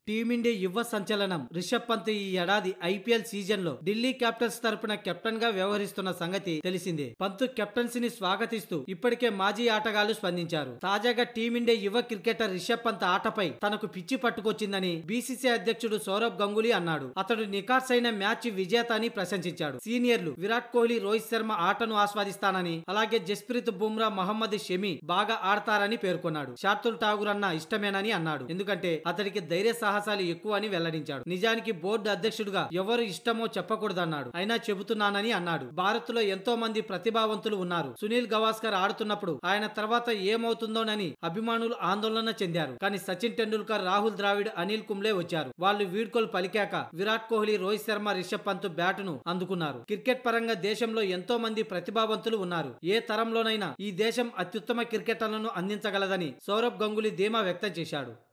Team India యువ సంచలనం రిషబ్ పంత్ ఈ ఏడాది ఐపీఎల్ సీజన్ లో ఢిల్లీ క్యాపిటల్స్ తరపున కెప్టెన్ గా వ్యవహరిస్తున్న సంగతి తెలిసిందే. పంత్ కెప్టెన్సీని స్వాగతిస్తూ ఇప్పటికే మాజీ ఆటగాళ్లు స్పందించారు. తాజాగా టీమిండియా యువ క్రికెటర్ రిషబ్ పంత్ ఆటపై తనకు పిచ్చి పట్టుకొచ్చిందని బీసీసీ అధ్యక్షుడు సౌరవ్ గంగూలీ అన్నాడు. అతడు నిఖార్సైన మ్యాచ్ విజేత అని ప్రశంసించాడు. సీనియర్లు విరాట్ కోహ్లీ, రోహిత్ శర్మ ఆటను ఆస్వాదిస్తానని, అలాగే జస్ప్రీత్ బుమ్రా, మహమ్మద్ షమి బాగా ఆడతారని పేర్కొన్నాడు. శార్దుల్ ఠాగూర్ అన్న ఇష్టమేనని అన్నాడు. ఎందుకంటే అతడికి ధైర్య సాహసాలు ఎక్కువ అని వెల్లడించాడు. నిజానికి బోర్డు అధ్యక్షుడుగా ఎవరు ఇష్టమో చెప్పకూడదన్నాడు. అయినా చెబుతున్నానని అన్నాడు. భారత్ లో ఎంతో మంది ప్రతిభావంతులు ఉన్నారు. సునీల్ గవాస్కర్ ఆడుతున్నప్పుడు ఆయన తర్వాత ఏమవుతుందోనని అభిమానులు ఆందోళన చెందారు. కానీ సచిన్ టెండూల్కర్, రాహుల్ ద్రావిడ్, అనిల్ కుంబ్లే వచ్చారు. వాళ్ళు వీడ్కోలు పలికాక విరాట్ కోహ్లీ, రోహిత్ శర్మ, రిషబ్ పంత్ బ్యాటును అందుకున్నారు. క్రికెట్ పరంగా దేశంలో ఎంతో మంది ప్రతిభావంతులు ఉన్నారు. ఏ తరంలోనైనా ఈ దేశం అత్యుత్తమ క్రికెటర్లను అందించగలదని సౌరవ్ గంగూలీ ధీమా వ్యక్తం చేశాడు.